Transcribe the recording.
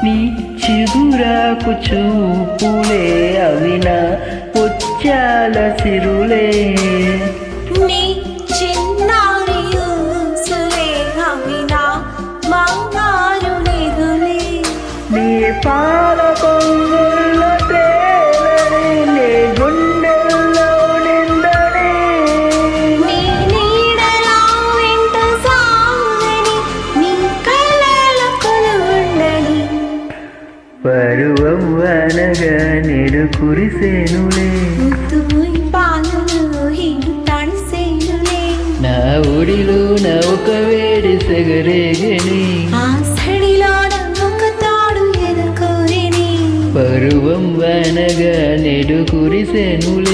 నీ చిగురాకు చూపులే అవినా ముత్యాల సిరులే నీ చిన్నారి ఊసులే అవినా బంగారు నిధులే నీ పాల పొంగుల తేలని నీ గుండెల్లో నిందని నీ నీడలా వెంట సాగని నీ కలల కొలుండని పరువం అనగా నిడు కురిసేనులే ముద్దుయి పాలలో హిడు తడిసేనులే నా ఒడిలో నౌక వేడి సెగరేగని ఆ సడిలో ఒక తాడు ఎదుర్కోరిని పరువం అనగా నిడు కురిసేనులే